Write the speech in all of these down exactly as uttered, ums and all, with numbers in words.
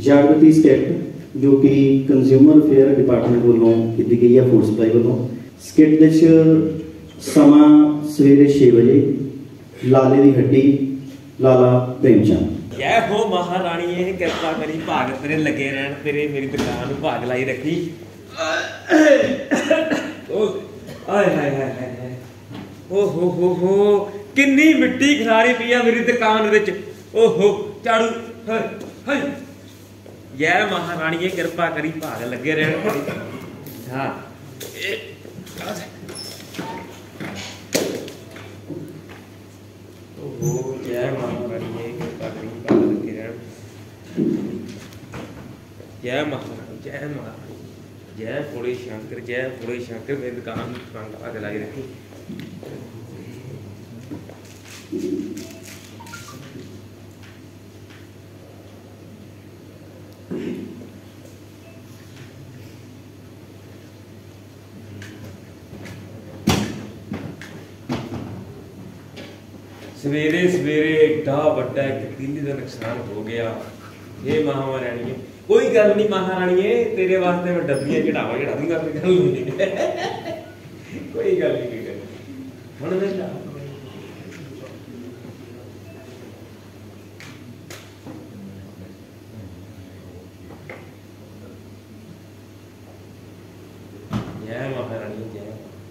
जागृति स्किट जो कि कंज्यूमर अफेयर डिपार्टमेंट वालों की गई है, फूड सप्लाई वालों। स्किट समा सवेरे छे बजे, लाले की हड्डी, लाला प्रेमचंद। जय हो महारानी, ये कृपा करी भाग तेरे लगे रहन, तेरे मेरी दुकान भाग लाई रखी। आय हाय हाय हाय, ओ हो हो हो, किन्नी मिट्टी खिलारी पी है मेरी दुकान विच। ओ हो झाड़ू, हाय हाय। जय महारानी, ये कृपा करी भाग लगे रहन। हाँ ओ जय महारानी, ये कृपा करी भाग लगे रहन। जय महारानी, जय महारानी, जय भोले शंकर, जय भोले शंकर। मेरी दुकान भाग लाई रखी। सवेरे सवेरे एडा बड़ा एक तीली का नुकसान हो गया। ये महारानी, कोई गल नहीं महारानी, तेरे वास्ते मैं डब्बियां चढ़ावा चढ़ा दूंगा, कोई गल नहीं, कोई गल नहीं, कोई गल हुण मैं जय महारानी, जय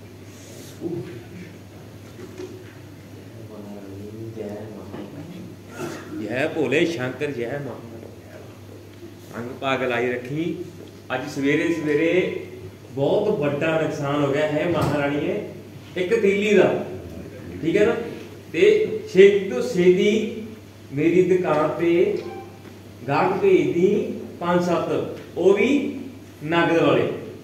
जय भोले शंकर, जय महारानी। अंग भाग लाई रखी। अज सवेरे सवेरे बहुत बड़ा नुकसान हो गया है महारानी, एक तीली का, ठीक है ना। ते छेती तो छेती मेरी दुकान पे गाहक भेज दी पांच सत्त, वो भी नगद वाले।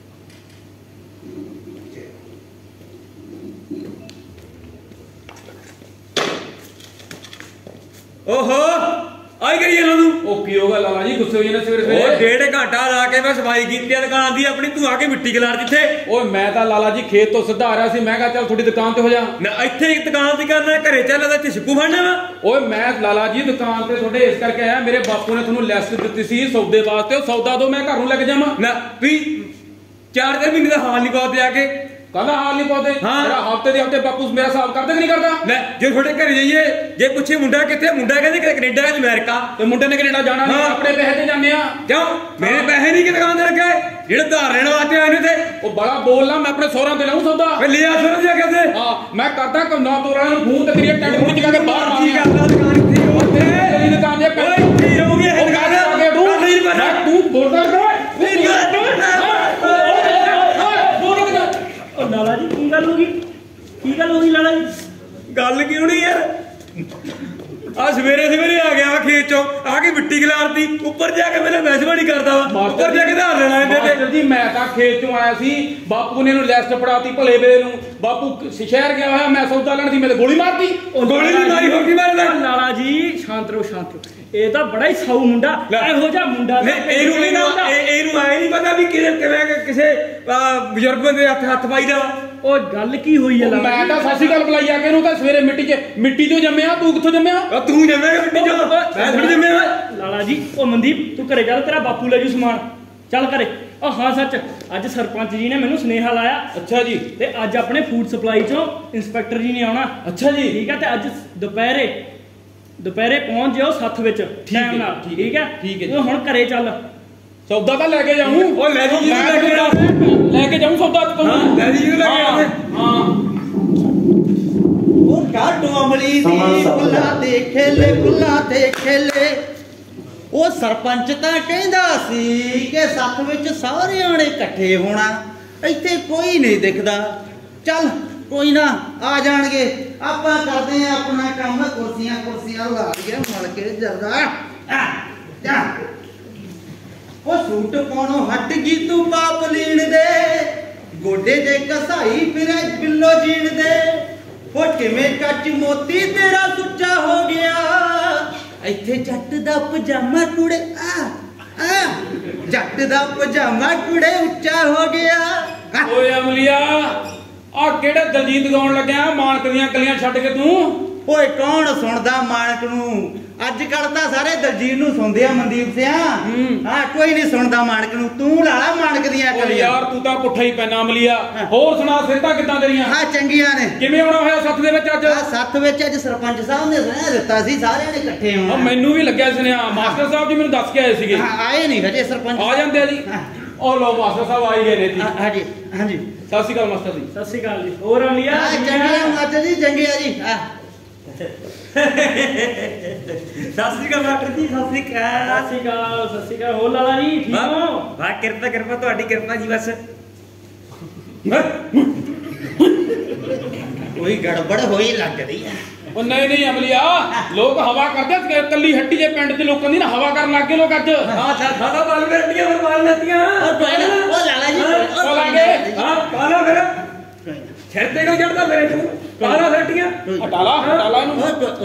ओहो आई करिए ना तू। ओ की होगा लाला जी, गुस्से हो जाने सवेरे सवेरे। ओ डेढ़ घंटा ला के मैं सफाई की दुकान दी अपनी, तू आके मिट्टी खिलार जिथे। ओ मैं तो लाला जी खेत तो सिद्धा आ रहा सी, मैं कहा चल थोड़ी दुकान ते हो जा ना। इत्थे एक दुकान दी करना, घरे चल इत्थे छिक्कू फड़ना वा। ओए मैं लाला जी दुकान ते थोड़े इस करके आया, मेरे बापू ने थोनू लिस्ट दित्ती सी सौदे वास्ते, सौदा दो मैं घर नूं लेके जावां ना। तू चार चार महीने दा हाल नहीं पाते आके, कहना हाल नहीं पाते। हाँ। मेरा हफ्ते दे हफ्ते बापू मेरा हिसाब करदा कि नहीं करदा। ले जे थोड़े घरे जाइए, जे पुछे मुंडा किथे, मुंडा कहंदे कि कनेडा या अमेरिका। ते मुंडे ने कनेडा जाना नहीं, अपने पैसे ते जाने आ। क्यों मेरे पैसे नहीं कि दुकान दे रखे, जेड़े धार लेने वास्ते आए ने थे। ओ बड़ा बोलना, मैं अपने सोहरा दे लाऊं सौदा। मैं लिया सोहरा जा के दे। हां मैं करदा को नौ तोरा नु फोन ते तेरी टैग मुंडी जगह के बाहर मार। ठीक है दुकान थी और तेरी दुकान जे ओए ठीक हो गया है दुकान आगे तू नहीं पता तू बोलदा कर। ओ लाला जी की गल होगी, की गल होगी लाला जी? गल क्यों नहीं यार, आ सवेरे सवेरे आ गया खेत चो, आके मिट्टी खिलारती, ऊपर जाके मेरा मैसवाड़ी करता वा, ऊपर जाके धार लेना इन्हें। मास्टर जी मैं तां खेत चों आया सी, बापू ने इहनूं लिस्ट फड़ाती भले वेले नूं। बापू शहर गया होया, मैं सौदा लैण सी, मेरे गोली मारती। गोली नहीं मारी होगी मैं। लाला जी शांत रहो, शांत रहो, ਇਹ ਤਾਂ ਬੜਾ ਹੀ ਸਾਊ ਮੁੰਡਾ, ਇਹੋ ਜਿਹਾ ਮੁੰਡਾ ਇਹਨੂੰ ਨਹੀਂ ਨਾ, ਇਹਨੂੰ ਆਏ ਨਹੀਂ ਪਤਾ ਵੀ ਕਿਵੇਂ ਕਿਵੇਂ ਕਿਸੇ ਬਜ਼ੁਰਗ ਬੰਦੇ ਦੇ ਹੱਥ ਹੱਥ ਪਾਈਦਾ ਵਾ। ਉਹ ਗੱਲ ਕੀ ਹੋਈ ਹੈ? ਮੈਂ ਤਾਂ ਸਾਸੀ ਗੱਲ ਬੁਲਾਈ ਆ ਕੇ ਇਹਨੂੰ, ਤਾਂ ਸਵੇਰੇ ਮਿੱਟੀ 'ਚ ਮਿੱਟੀ 'ਚੋਂ ਜੰਮਿਆ, ਤੂੰ ਕਿੱਥੋਂ ਜੰਮਿਆ? ਤੂੰ ਜੰਮਿਆ ਮਿੱਟੀ 'ਚੋਂ, ਮੈਂ ਥੋੜੀ ਜੰਮਿਆ। ਲਾਲਾ ਜੀ ਉਹ ਮਨਦੀਪ ਤੂੰ ਘਰੇ ਚੱਲ, ਤੇਰਾ ਬਾਪੂ ਲੈ ਜੂ ਸਮਾਨ, ਚੱਲ ਘਰੇ। ਉਹ ਹਾਂ ਸੱਚ, ਅੱਜ ਸਰਪੰਚ ਜੀ ਨੇ ਮੈਨੂੰ ਸੁਨੇਹਾ ਲਾਇਆ। ਅੱਛਾ ਜੀ। ਤੇ ਅੱਜ ਆਪਣੇ ਫੂਡ ਸਪਲਾਈ 'ਚੋਂ ਇੰਸਪੈਕਟਰ ਜੀ ਨੇ ਆਉਣਾ। ਅੱਛਾ ਜੀ। ਠੀਕ ਹੈ, ਤੇ ਅੱਜ ਦੁਪਹਿਰੇ ਦੁਪਹਿਰੇ ਪਹੁੰਚ ਜਾਓ ਸੱਤ ਵਿੱਚ ਟਾਈਮ ਨਾਲ, ਠੀਕ ਹੈ? ਠੀਕ ਹੈ। ਉਹ ਹੁਣ ਘਰੇ ਚੱਲ, ਸੌਦਾ ਤਾਂ ਲੈ ਕੇ ਜਾਊਂ। ਉਹ ਲੈ ਜੀ ਲੈ ਕੇ ਜਾ, ਲੈ ਕੇ ਜਾਊਂ ਸੌਦਾ ਤੂੰ। ਹਾਂ ਲੈ ਜੀ ਲੈ ਕੇ ਜਾ। ਹਾਂ ਉਹ ਕਾਟੋ ਅਮਲੀ ਦੀ ਫੁੱਲਾਂ ਤੇ ਖੇਲੇ, ਫੁੱਲਾਂ ਤੇ ਖੇਲੇ। ਉਹ ਸਰਪੰਚ ਤਾਂ ਕਹਿੰਦਾ ਸੀ ਕਿ ਸੱਥ ਵਿੱਚ ਸਾਰਿਆਂ ਨੇ ਇਕੱਠੇ ਹੋਣਾ, ਇੱਥੇ ਕੋਈ ਨਹੀਂ ਦਿਖਦਾ। ਚੱਲ ਕੋਈ ਨਾ ਆ ਜਾਣਗੇ, ਆਪਾਂ ਕਰਦੇ ਆ ਆਪਣਾ ਕੰਮ, ਕੁਰਸੀਆਂ ਕੁਰਸੀਆਂ ਲਾ ਲਈਏ ਮਲ ਕੇ ਜਰਦਾ। ਜਾ ਉਹ ਸੂਟ ਪਾਉਣੋਂ ਹਟ ਗਈ ਤੂੰ ਪਾਪ ਲੀਣ ਦੇ, ਗੋਡੇ ਦੇ ਕਸਾਈ ਫਿਰੇ ਬਿੱਲੋ ਜੀਣ ਦੇ। ਉਹ ਕਿਵੇਂ ਕੱਚ ਮੋਤੀ ਤੇਰਾ ਸੁੱਚਾ ਹੋ ਗਿਆ, ਇੱਥੇ ਜੱਟ ਦਾ ਪਜਾਮਾ ਕੁੜੇ ਆ ਆ, ਜੱਟ ਦਾ ਪਜਾਮਾ ਕੁੜੇ ਉੱਚਾ ਹੋ ਗਿਆ। ਓਏ ਅਮਲੀਆ ਆ ਕਿਹੜੇ ਦਲਜੀਤ ਗਾਉਣ ਲੱਗਿਆ, ਮਾਨਕ ਦੀਆਂ ਕਲੀਆਂ ਛੱਡ ਕੇ ਤੂੰ? ਓਏ ਕੌਣ ਸੁਣਦਾ ਮਾਨਕ ਨੂੰ, ਅੱਜ ਕੱਲ ਤਾਂ ਸਾਰੇ ਦਲਜੀਤ ਨੂੰ ਸੁਣਦੇ ਆ ਮਨਦੀਪ ਸਿਆ ਹੂੰ। ਹਾਂ ਕੋਈ ਨਹੀਂ ਸੁਣਦਾ ਮਾਨਕ ਨੂੰ ਤੂੰ ਲਾਲਾ ਮਾਨਕ ਦੀਆਂ ਓ ਕਲੀਆਂ ਯਾਰ ਤੂੰ ਤਾਂ ਪੁੱਠਾ ਹੀ ਪੈਣਾ ਅਮਲੀਆ। ਹੋਰ ਸੁਣਾ ਸਿਹਤਾਂ ਕਿੱਦਾਂ ਤੇਰੀਆਂ? ਹਾਂ ਚੰਗੀਆਂ ਨੇ। ਕਿਵੇਂ ਆਉਣਾ ਹੋਇਆ ਸੱਥ ਦੇ ਵਿੱਚ ਅੱਜ? ਆ ਸੱਤ ਵਿੱਚ ਅੱਜ ਸਰਪੰਚ ਸਾਹਿਬ ਨੇ ਸੁਣਿਆ ਦਿੱਤਾ ਸੀ ਸਾਰਿਆਂ ਨੇ ਇਕੱਠੇ ਆ ਹੋਣਾ। ਮੈਨੂੰ ਵੀ ਲੱਗਿਆ ਸੁਨੇਹਾ। ਮਾਸਟਰ ਸਾਹਿਬ ਜੀ ਮੈਨੂੰ ਦੱਸ ਕੇ ਆਏ ਸੀਗੇ। ਹਾਂ, ਆਏ ਨਹੀਂ ਹਜੇ ਸਰਪੰਚ ਆ ਜਾਂਦੇ ਆ ਜੀ। ਹਾਂ। ਉਹ ਲੋ ਮਾਸਟਰ ਸਾਹਿਬ ਆ ਹੀ ਗਏ ਨੇ ਜੀ। ਹਾਂ, ਹਾਂਜੀ ਹਾਂਜੀ ਸਤਿ ਸ਼੍ਰੀ ਅਕਾਲ ਮਾਸਟਰ ਜੀ। ਸਤਿ ਸ਼੍ਰੀ ਅਕਾਲ ਜੀ। ਹੋਰ ਅਮਲੀਆ ਹਾਂ ਚੰਗੀਆਂ ਮਾਤਾ ਜੀ ਚੰਗੀਆਂ ਜੀ ਹਾਂ ਸਤਿ ਸ੍ਰੀ ਅਕਾਲ ਡਾਕਟਰ ਜੀ, ਸਤਿ ਸ੍ਰੀ ਅਕਾਲ। ਸਤਿ ਸ਼੍ਰੀ ਅਕਾਲ ਸਤਿ ਸ਼੍ਰੀ ਅਕਾਲ। ਹੋਰ ਲਾਲਾ ਜੀ ਠੀਕ ਵਾਹ ਹੋ? ਵਾਹ, ਕਿਰਪਾ ਕਿਰਪਾ ਤੁਹਾਡੀ ਕਿਰਪਾ ਜੀ ਬਸ। ਕੋਈ ਗੜਬੜ ਹੋਈ ਲੱਗਦੀ ਆ। ਉਹ ਨਹੀਂ ਨਹੀਂ ਅਮਲੀਆ, ਲੋਕ ਹਵਾ ਕਰਦੇ ਸੀ ਕੱਲੀ ਹੱਟੀ ਜੇ ਪਿੰਡ ਦੇ ਲੋਕਾਂ ਦੀ ਨਾ ਹਵਾ ਕਰਨ ਲੱਗ ਗਏ ਲੋਕ ਅੱਜ। ਹਾਂ ਸਾਡਾ ਬਾਲ ਕਰਦੀਆਂ ਫਿਰ ਬਾਲ ਲੈਤੀਆਂ। ਉਹ ਕੋਈ ਨਾ, ਉਹ ਲਾਲਾ ਜੀ ਉਹ ਲਾਗੇ। ਹਾਂ ਪਾਲਾ ਫਿਰ ਛੇਰ ਤੇ ਕਿਉਂ ਚੜਦਾ ਮੇਰੇ ਤੂੰ? ਪਾਲਾ ਫੱਟੀਆਂ ਹਟਾਲਾ ਹਟਾਲਾ ਇਹਨੂੰ।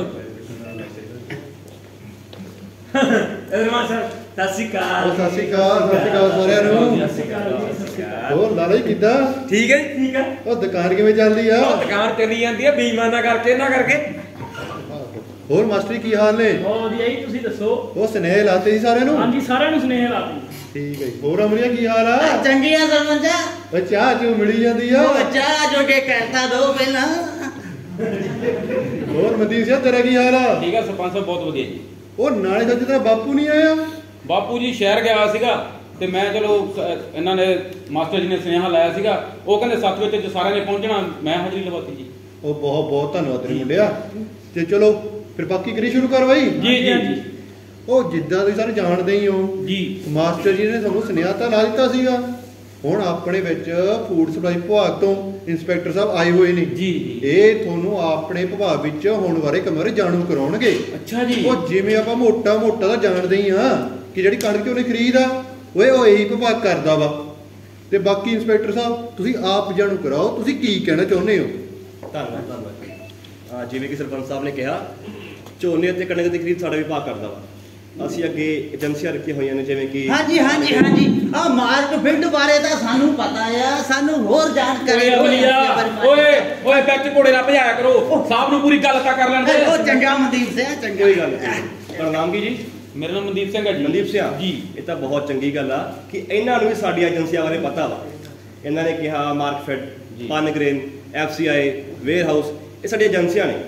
ਰਮਾ ਸਰ ਸਤਿ ਸ੍ਰੀ ਅਕਾਲ। ਸਤਿ ਸ਼੍ਰੀ ਅਕਾਲ ਸਤਿ ਸ਼੍ਰੀ ਅਕਾਲ ਸਾਰਿਆਂ ਨੂੰ। ਸਤਿ ਸ੍ਰੀ ਅਕਾਲ। ਹੋਰ ਲਾਲਾ ਜੀ ਕਿੱਦਾਂ? ਠੀਕ ਹੈ ਜੀ, ਠੀਕ ਹੈ। ਉਹ ਦੁਕਾਨ ਕਿਵੇਂ ਚੱਲਦੀ ਆ? ਉਹ ਦੁਕਾਨ ਚੱਲੀ ਜਾਂਦੀ ਹੈ ਬੇਈਮਾਨਾ ਕਰਕੇ ਨਾ ਕਰਕੇ। ਹੋਰ ਮਾਸਟਰੀ ਕੀ ਹਾਲ ਨੇ? ਬਹੁਤ ਵਧੀਆ ਜੀ, ਤੁਸੀਂ ਦੱਸੋ? ਉਹ ਸਨੇਹ ਲਾਤੇ ਸੀ ਸਾਰਿਆਂ ਨੂੰ? ਹਾਂਜੀ ਸਾਰਿਆਂ ਨੂੰ ਸੁਨੇਹਾ ਲਾਤੀ। ਠੀਕ ਹੈ ਜੀ। ਹੋਰ ਅਮਰੀਆ ਕੀ ਹਾਲ ਆ? ਚੰਗੀਆਂ ਸਰਪੰਚਾ ਉਹ ਚਾਹ ਚੂ ਮਿਲੀ ਜਾਂਦੀ ਆ? ਉਹ ਚਾਹ ਜੋ ਕੇ ਕਰਤਾ ਦੋ ਪਹਿਲਾਂ। ਹੋਰ ਮਨਦੀਪ ਸਿੰਘ ਤੇਰਾ ਕੀ ਹਾਲ ਆ? ਠੀਕ ਹੈ ਸਰਪੰਚ ਸਾਹਿਬ, ਬਹੁਤ ਵਧੀਆ ਜੀ। ਉਹ ਨਾਲੇ ਸੱਚ ਤੇਰਾ ਬਾਪੂ ਨਹੀਂ ਆਇਆ? ਬਾਪੂ ਜੀ ਸ਼ਹਿਰ ਗਿਆ ਹੋਇਆ ਸੀਗਾ ਤੇ ਮੈਂ ਚਲੋ ਸ- ਇਹਨਾਂ ਨੇ ਮਾਸਟਰ ਜੀ ਨੇ ਸੁਨੇਹਾ ਲਾਇਆ ਸੀਗਾ। ਉਹ ਕਹਿੰਦੇ ਸੱਤ ਵਜੇ ਤੇ ਸਾਰਿਆਂ ਨੇ ਪਹੁੰਚਣਾ, ਮੈਂ ਹਾਜ਼ਰੀ ਲਵਾਤੀ ਜੀ। ਉਹ ਬਹੁਤ ਬਹੁਤ ਧੰਨਵਾਦ ਤੇਰੇ ਮੁੰਡਿਆ। ਤੇ ਚਲੋ ਫਿਰ ਬਾਕੀ ਕਰੀ ਸ਼ੁਰੂ ਕਰ ਬਾਈ। ਜੀ ਜੀ ਜੀ ਉਹ ਜਿੱਦਾਂ ਤੁਸੀਂ ਸਾਰੇ ਜਾਣਦੇ ਹੀ ਹੋ, ਜੀ। ਮਾਸਟਰ ਜੀ ਨੇ ਤੁਹਾਨੂੰ ਸੁਨੇਹਾ ਤਾਂ ਲਾ ਦਿੱਤਾ ਸੀਗਾ। ਹੁਣ ਆਪਣੇ ਵਿੱਚ ਫੂਡ ਸਪਲਾਈ ਵਿਭਾਗ ਤੋਂ ਇੰਸਪੈਕਟਰ ਸਾਹਿਬ ਆਏ ਹੋਏ ਨੇ। ਜੀ ਜੀ। ਇਹ ਤੁਹਾਨੂੰ ਆਪਣੇ ਵਿਭਾਗ ਵਿੱਚ ਹੋਣ ਬਾਰੇ ਕੰਮ ਬਾਰੇ ਜਾਣੂ ਕਰਾਉਣਗੇ। ਅੱਛਾ ਜੀ। ਉਹ ਜਿਵੇਂ ਆਪਾਂ ਮੋਟਾ ਮੋਟਾ ਤਾਂ ਜਾਣਦੇ ਹੀ ਆ ਕਿ ਜਿਹੜੀ ਕਣਕ ਉਹਨੇ ਖਰੀਦ ਆ ਓਏ ਉਹ ਇਹੀ ਵਿਭਾਗ ਕਰਦਾ ਵਾ। ਤੇ ਬਾਕੀ ਇੰਸਪੈਕਟਰ ਸਾਹਿਬ ਤੁਸੀਂ ਆਪ ਜਾਣੂ ਕਰਾਓ, ਤੁਸੀਂ ਕੀ ਕਹਿਣਾ ਚਾਹੁੰਦੇ ਹੋ? ਧੰਨਵਾਦ ਧੰਨਵਾਦ। ਹਾਂ, ਜਿਵੇਂ ਕਿ ਸਰਪੰਚ ਸਾਹਿਬ ਨੇ ਕਿਹਾ, ਝੋਨੇ ਅਤੇ ਕਣਕ ਦੀ ਖਰੀਦ ਸਾਡਾ ਵਿਭਾਗ ਕਰਦਾ ਵਾ। ਅਸੀਂ ਅੱਗੇ ਏਜੰਸੀਆਂ ਰੱਖੀਆਂ ਹੋਈਆਂ ਨੇ ਜਿਵੇਂ ਕਿ ਹਾਂਜੀ ਹਾਂਜੀ ਹਾਂਜੀ ਆ ਮਾਰਕ ਫਿਲਡ ਬਾਰੇ ਤਾਂ ਸਾਨੂੰ ਪਤਾ ਆ, ਸਾਨੂੰ ਹੋਰ ਜਾਣਕਾਰੀ ਓਏ ਅਮਲੀਆ, ਓਏ ਓਏ ਵਿੱਚ ਘੋੜੇ ਨਾ ਭਜਾਇਆ ਕਰੋ। ਸਾਹਿਬ ਨੂੰ ਪੂਰੀ ਗੱਲ ਤਾਂ ਕਰ ਲੈਣ ਦੇ। ਉਹ ਚੰਗਾ ਮਨਦੀਪ ਸਿੰਘ ਚੰਗਾ। ਕੋਈ ਗੱਲ ਨਹੀਂ। ਤੁਹਾਡਾ ਨਾਮ ਕੀ ਜੀ? ਮੇਰਾ ਨਾਮ ਮਨਦੀਪ ਸਿੰਘ ਹੈ ਜੀ। ਮਨਦੀਪ ਸਿੰਘ ਜੀ। ਇਹ ਤਾਂ ਬਹੁਤ ਚੰਗੀ ਗੱਲ ਆ ਕਿ ਇਹਨਾਂ ਨੂੰ ਵੀ ਸਾਡੀਆਂ ਏਜੰਸੀਆਂ ਬਾਰੇ ਪਤਾ ਵਾ। ਇਹਨਾਂ ਨੇ ਕਿਹਾ Markfed, Pungrain, F C I, warehouse, ਇਹ ਸਾਡੀਆਂ ਏਜੰਸੀਆਂ ਨੇ।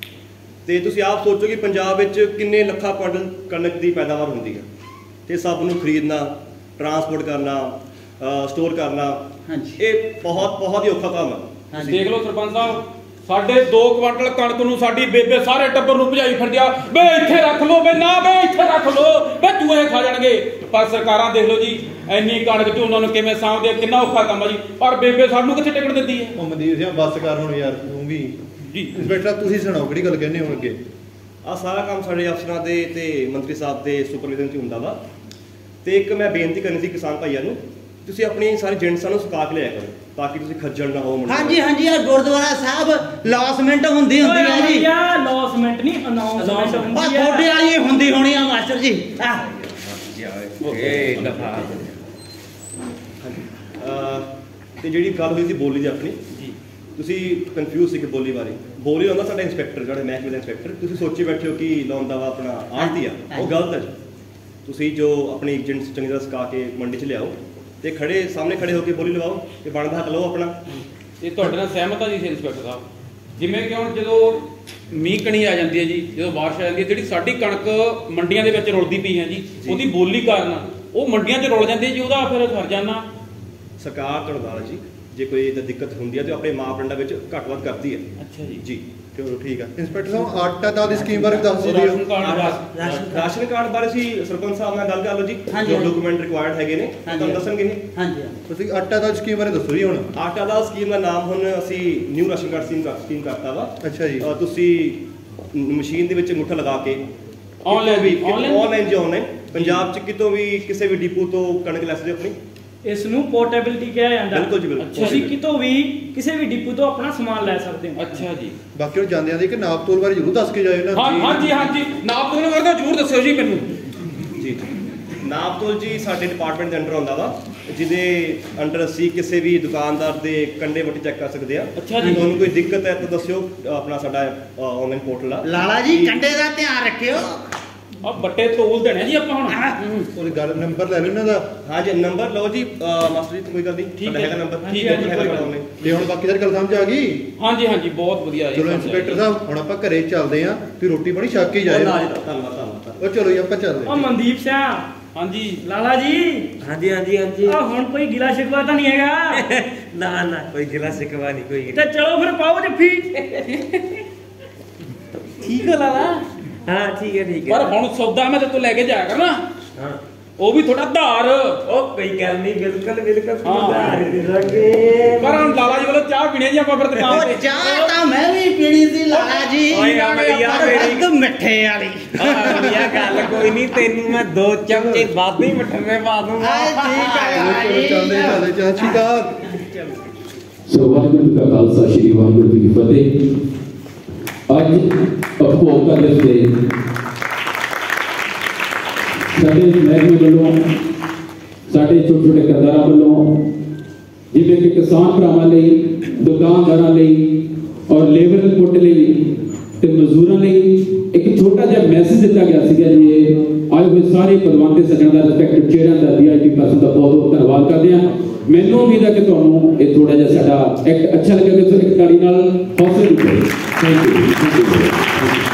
ਤੇ ਤੁਸੀਂ ਆਪ ਸੋਚੋ ਕਿ ਪੰਜਾਬ ਵਿੱਚ ਕਿੰਨੇ ਲੱਖਾਂ ਕੁਇੰਟਲ ਕਣਕ ਦੀ ਪੈਦਾਵਾਰ ਹੁੰਦੀ ਹੈ ਤੇ ਸਭ ਨੂੰ ਖਰੀਦਣਾ, ਟਰਾਂਸਪੋਰਟ ਕਰਨਾ, ਸਟੋਰ ਕਰਨਾ, ਹਾਂਜੀ। ਇਹ ਬਹੁਤ ਬਹੁਤ ਹੀ ਔਖਾ ਕੰਮ ਹੈ। ਦੇਖ ਲਓ ਸਰਪੰਚ ਸਾਹਿਬ, ਸਾਡੇ ਦੋ ਕੁਆਂਟਲ ਕਣਕ ਨੂੰ ਸਾਡੀ ਬੇਬੇ ਸਾਰੇ ਟੱਬਰ ਨੂੰ ਭਜਾਈ ਫਿਰਦਿਆ। ਬੇ ਇੱਥੇ ਰੱਖ ਲੋ, ਬੇ ਨਾ ਬੇ ਇੱਥੇ ਰੱਖ ਲੋ, ਬੇ ਚੂਹੇ ਖਾ ਜਾਣਗੇ। ਪਰ ਸਰਕਾਰਾਂ ਦੇਖ ਲਓ ਜੀ, ਇੰਨੀ ਕਣਕ ਚ ਉਹਨਾਂ ਨੂੰ ਕਿਵੇਂ ਸਾਂਭਦੇ, ਕਿੰਨਾ ਔਖਾ ਕੰਮ ਆ ਜੀ। ਪਰ ਬੇਬੇ ਸਾਨੂੰ ਕਿੱਥੇ ਟਿਕਣ ਦਿੰਦੀ ਹੈ? ਉਹ ਮਨਦੀਪ ਸਿੰਘ ਬੱਸ ਕਰ ਹੁਣ ਯਾਰ, ਤੂੰ ਵੀ ਜੀ। ਇੰਸਪੈਕਟਰ ਤੁਸੀਂ ਸੁਣਾਓ ਕਿਹੜੀ ਗੱਲ ਕਹਿੰਦੇ ਹੋ ਅੱਗੇ? ਆਹ ਸਾਰਾ ਕੰਮ ਸਾਡੇ ਅਫਸਰਾਂ ਦੇ ਤੇ ਮੰਤਰੀ ਸਾਹਿਬ ਦੇ ਸੁਪਰਵਿਜ਼ਨ 'ਚ ਹੁੰਦਾ ਵਾ। ਤੇ ਇੱਕ ਮੈਂ ਬੇਨਤੀ ਕਰਨੀ ਸੀ ਕਿਸਾਨ ਭਾਈਆਂ ਨੂੰ, ਤੁਸੀਂ ਆਪਣੀ ਸਾਰੇ ਏਜੰਟਸਾਂ ਨੂੰ ਸੁਕਾ ਕੇ ਲਿਆਇਆ ਕਰੋ ਤਾਂ ਕਿ ਤੁਸੀਂ ਖੱਜਲ ਨਾ ਹੋ ਮੰਡੀ। ਹਾਂਜੀ ਹਾਂਜੀ ਆ ਗੁਰਦੁਆਰਾ ਸਾਹਿਬ ਲੌਸਮੈਂਟ ਹੁੰਦੀ ਹੁੰਦੀ ਆ ਜੀ। ਆ ਲੌਸਮੈਂਟ ਨਹੀਂ ਅਨਾਉਂਸਮੈਂਟ ਆ ਹੁੰਦੀ ਆ। ਤੁਹਾਡੇ ਵਾਲੀ ਹੁੰਦੀ ਹੋਣੀ ਆ ਮਾਸਟਰ ਜੀ। ਆ ਇਹ ਦਫਾ ਤੇ ਜਿਹੜੀ ਗੱਲ ਹੋਈ ਸੀ ਬੋਲੀ ਦੀ ਆਪਣੀ, ਜੀ। ਤੁਸੀਂ ਕਨਫਿਊਜ਼ ਸੀ ਕਿ ਬੋਲੀ ਬਾਰੇ। ਬੋਲੀ ਹੁੰਦਾ ਸਾਡਾ ਇੰਸਪੈਕਟਰ, ਜਿਹੜੇ ਮਹਿਕਮੇ ਦਾ ਇੰਸਪੈਕਟਰ। ਤੁਸੀਂ ਸੋਚੀ ਬੈਠੇ ਹੋ ਕਿ ਲਾਉਂਦਾ ਵਾ ਆਪਣਾ ਆੜਤੀ ਆ, ਉਹ ਗਲਤ ਹੈ ਜੀ। ਤੁਸੀਂ ਜੋ ਆਪਣੀ ਏਜੰਟਸ ਚੰਗੀ ਤਰ੍ਹਾਂ ਸੁਕਾ ਕੇ ਮੰਡੀ 'ਚ ਲਿਆਓ ਤੇ ਖੜੇ ਸਾਹਮਣੇ ਖੜੇ ਹੋ ਕੇ ਬੋਲੀ ਲਵਾਓ ਤੇ ਬਣਦਾ ਹੱਕ ਲਓ ਆਪਣਾ। ਇਹ ਤੁਹਾਡੇ ਨਾਲ ਸਹਿਮਤ ਆ ਜੀ ਇੰਸਪੈਕਟਰ ਸਾਹਿਬ। ਜਿਵੇਂ ਕਿ ਹੁਣ ਜਦੋਂ ਮੀਂਹ ਕਣੀ ਆ ਜਾਂਦੀ ਹੈ ਜੀ, ਜਦੋਂ ਬਾਰਿਸ਼ ਆ ਜਾਂਦੀ ਹੈ, ਜਿਹੜੀ ਸਾਡੀ ਕਣਕ ਮੰਡੀਆਂ ਦੇ ਵਿੱਚ ਰੁਲਦੀ ਪਈ ਹੈ ਜੀ, ਉਹਦੀ ਬੋਲੀ ਕਾਰਨ ਉਹ ਮੰਡੀਆਂ 'ਚ ਰੁਲ ਜਾਂਦੀ ਜੀ, ਉਹਦਾ ਫਿਰ ਹਰਜਾਨਾ ਸਰਕਾਰ ਤੁਹਾਡਾ ਜੀ ਜੇ ਕੋਈ ਇਹਦਾ ਦਿੱਕਤ ਹੁੰਦੀ ਹੈ ਤੇ ਆਪਣੇ ਮਾਪਦੰਡਾਂ ਵਿੱਚ ਘੱਟ ਵੱਧ ਕਰਦੀ ਹੈ। ਅੱਛਾ ਜੀ। ਜੀ ਚਲੋ ਠੀਕ ਆ। ਇੰਸਪੈਕਟਰ ਸਾਹਿਬ ਆਟਾ ਦਾਲ ਦੀ ਸਕੀਮ ਬਾਰੇ ਦੱਸ ਦਿਓ। ਰਾਸ਼ਨ ਕਾਰਡ ਦਾ- ਰਾਸ਼ਨ ਕਾਰਡ ਬਾਰੇ ਸੀ ਸਰਪੰਚ ਸਾਹਿਬ ਨਾਲ ਗੱਲ ਕਰ ਲਓ ਜੀ। ਹਾਂਜੀ। ਜੋ ਡਾਕੂਮੈਂਟ ਰਿਕੁਆਇਰਡ ਹੈਗੇ ਨੇ ਉਹ ਤੁਹਾਨੂੰ ਦੱਸਣਗੇ ਨੇ। ਹਾਂਜੀ ਤੁਸੀਂ ਆਟਾ ਦਾਲ ਸਕੀਮ ਬਾਰੇ ਦੱਸੋ ਜੀ ਹੁਣ। ਆਟਾ ਦਾ ਸਕੀਮ ਦਾ ਨਾਮ ਹੁਣ ਅਸੀਂ ਨਿਊ ਰਾਸ਼ਨ ਕਾਰਡ ਸਕੀਮ ਕਰ ਸਕੀਮ ਕਰਤਾ ਵਾ। ਅੱਛਾ ਜੀ। ਅਹ ਤੁਸੀਂ ਮਸ਼ੀਨ ਦੇ ਵਿੱਚ ਅੰਗੂਠਾ ਲਗਾ ਕੇ Online ਵੀ, online? ਆਨਲਾਈਨ ਜੀ ਆਨਲਾਈਨ ਪੰਜਾਬ 'ਚ ਕਿਤੋਂ ਵੀ ਕਿਸੇ ਵੀ ਡਿਪੂ ਤੋਂ ਕਣਕ ਲੈ ਸਕਦੇ ਹੋ ਆਪਣੀ। ਇਸ ਨੂੰ ਪੋਰਟੇਬਿਲਟੀ ਕਿਹਾ ਜਾਂਦਾ। ਬਿਲਕੁਲ ਜੀ, ਬਿਲਕੁਲ। ਤੁਸੀਂ ਕਿਤੋਂ ਵੀ ਕਿਸੇ ਵੀ ਡਿਪੂ ਤੋਂ ਆਪਣਾ ਸਮਾਨ ਲੈ ਸਕਦੇ ਹੋ। ਅੱਛਾ ਜੀ। ਬਾਕੀ ਉਹ ਜਾਂਦਿਆਂ ਦੀ ਕਿ ਨਾਪ ਤੋਲ ਬਾਰੇ ਜ਼ਰੂਰ ਦੱਸ ਕੇ ਜਾਇਓ ਨਾ। ਹਾਂ ਹਾਂਜੀ ਹਾਂਜੀ, ਨਾਪ ਤੋਲ ਵਰਗਾ ਜ਼ਰੂਰ ਦੱਸਿਓ ਜੀ ਮੈਨੂੰ। ਜੀ ਨਾਪ ਤੋਲ ਜੀ ਸਾਡੇ ਡਿਪਾਰਟਮੈਂਟ ਦੇ ਅੰਡਰ ਆਉਂਦਾ ਵਾ, ਜਿਹਦੇ ਅੰਡਰ ਅਸੀਂ ਕਿਸੇ ਵੀ ਦੁਕਾਨਦਾਰ ਦੇ ਕੰਡੇ ਵੱਟੇ ਚੈੱਕ ਕਰ ਸਕਦੇ ਆ। ਅੱਛਾ ਜੀ। ਤੁਹਾਨੂੰ ਕੋਈ ਦਿੱਕਤ ਹੈ ਤਾਂ ਦੱਸਿਓ, ਆਪਣਾ ਸਾਡਾ ਆਨਲਾਈਨ ਪੋਰਟਲ ਆ। ਲਾਲਾ ਜੀ ਕੰਡੇ ਦਾ ਧਿਆਨ ਰੱਖਿਓ। ਆ ਬੱਟੇ ਤੋਲ ਦੇਣੇ ਜੀ ਆਪਾਂ ਹੁਣ ਉਹਦੀ ਗੱਲ ਨੰਬਰ ਲੈ ਲਓ ਇਹਨਾਂ ਦਾ। ਹਾਂ ਜੀ ਨੰਬਰ ਲਓ ਜੀ ਅਹ ਮਾਸਟਰ ਜੀ ਕੋਈ ਗੱਲ ਨਹੀਂ ਠੀਕ ਤੁਹਾਡਾ ਹੈ। ਹੈਗਾ ਨੰਬਰ ਠੀਕ ਹੈ ਜੀ, ਹੈਗਾ ਕੋਈ ਗੱਲ ਉਹਨੇ। ਤੇ ਹੁਣ ਬਾਕੀ ਸਾਰੀ ਗੱਲ ਸਮਝ ਆ ਗਈ। ਹਾਂਜੀ ਹਾਂਜੀ ਬਹੁਤ ਵਧੀਆ ਜੀ। ਚਲੋ ਇੰਸਪੈਕਟਰ ਸਾਹਿਬ ਹੁਣ ਆਪਾਂ ਘਰੇ ਚੱਲਦੇ ਆਂ ਤੇ ਰੋਟੀ ਪਾਣੀ ਛੱਕ ਹੀ ਉਹ ਜਾਏ। ਨਾ ਜੀ ਧੰਨਵਾਦ ਧੰਨਵਾਦ ਉਹ ਚਲੋ ਜੀ ਆਪਾਂ ਚੱਲਦੇ ਉਹ ਆਂ। ਮਨਦੀਪ ਸਿੰਘ, ਹਾਂਜੀ ਲਾਲਾ ਜੀ, ਹਾਂਜੀ ਹਾਂਜੀ ਹਾਂਜੀ ਆ ਹੁਣ ਕੋਈ ਗਿਲਾ ਸ਼ਿਕਵਾ ਤਾਂ ਨਹੀਂ ਹੈਗਾ? ਨਾ ਨਾ ਕੋਈ ਗਿਲਾ ਸਿਕਵਾ ਨਹੀਂ ਕੋਈ ਤੇ ਚਲੋ ਫਿਰ ਪਾਓ ਜੱਫੀ। ਠੀਕ ਹੈ ਲਾਲਾ। ਹਾਂ ਠੀਕ ਹੈ ਠੀਕ ਹੈ ਪਰ ਹੁਣ ਸੌਦਾ ਮੈਂ ਤੇ ਤੂੰ ਲੈ ਕੇ ਜਾਇਆ ਕਰਨਾ, ਹਾਂ ਉਹ ਵੀ ਥੋੜਾ ਧਾਰ। ਉਹ ਕੋਈ ਗੱਲ ਨਹੀਂ ਬਿਲਕੁਲ ਬਿਲਕੁਲ ਹਾਂ। ਸੁਧਾਰ ਦੇਵਾਂਗੇ। ਪਰ ਹੁਣ ਲਾਲਾ ਜੀ ਵੱਲੋਂ ਚਾਹ ਪੀਣੀ ਜੀ ਆਪਾਂ ਫਿਰ ਦੁਕਾਨ ਉਹ ਤੇ। ਚਾਹ ਤਾਂ ਮੈਂ ਵੀ ਪੀਣੀ ਸੀ ਲਾਲਾ ਜੀ, ਓਏ ਅਮਲੀਆ ਪਰ ਮੇਰੀ ਵੱਧ ਮਿੱਠੇ ਵਾਲੀ। ਆਹ ਗੱਲ ਕੋਈ ਨਹੀਂ, ਤੈਨੂੰ ਮੈਂ ਦੋ ਚਮਚੇ ਵੱਧ ਹੀ ਮਿੱਠੇ ਪਾ ਦੂੰਗਾ। ਆਏ ਠੀਕ ਹੈ ਚਲੋ ਲਾਲਾ ਚਲੋ ਜੀ। ਚੱਲਦੇ ਚੱਲਦੇ ਚਾਹ ਸ਼ਿਕਾਰ। ਸੋ ਵਾਹਿਗੁਰੂ ਜੀ ਕਾ ਖਾਲਸਾ ਸ੍ਰੀ ਵਾਹਿਗੁਰੂ ਜੀ ਕੀ ਫਤਿਹ। ਅੱਜ ਉਪਭੋਗਤਾ ਦਿਵਸ ਦੇ ਸਾਡੇ ਮਹਿਕਮੇ ਵੱਲੋਂ, ਸਾਡੇ ਛੋਟੇ ਛੋਟੇ ਕਰਦਾਰਾਂ ਵੱਲੋਂ, ਜਿਵੇਂ ਕਿ ਕਿਸਾਨ ਭਰਾਵਾਂ ਲਈ, ਦੁਕਾਨਦਾਰਾਂ ਲਈ ਔਰ ਲੇਬਰ ਪੁੱਟ ਲਈ ਤੇ ਮਜ਼ਦੂਰਾਂ ਲਈ ਇੱਕ ਛੋਟਾ ਜਿਹਾ ਮੈਸੇਜ ਦਿੱਤਾ ਗਿਆ ਸੀਗਾ ਜੀ। ਇਹ ਆਏ ਹੋਏ ਸਾਰੇ ਪਦਵੰਤੇ ਸੱਜਣਾਂ ਦਾ, ਰਿਸਪੈਕਟਡ ਚੇਅਰਾਂ ਦਾ, ਵੀਆਈਪੀ ਪਰਸਨ ਦਾ ਬਹੁਤ ਬਹੁਤ ਧੰਨਵਾਦ ਕਰਦੇ ਹਾਂ। ਮੈਨੂੰ ਉਮੀਦ ਹੈ ਕਿ ਤੁਹਾਨੂੰ ਇਹ ਥੋੜਾ ਜਿਹਾ ਸਾਡਾ ਐਕਟ ਅੱਛਾ ਲੱਗੇਗਾ ਤੇ ਇੱਕ ਤਾੜੀ ਨਾਲ ਹੌਸਲਾ ਦਿੱਤਾ। Thank you.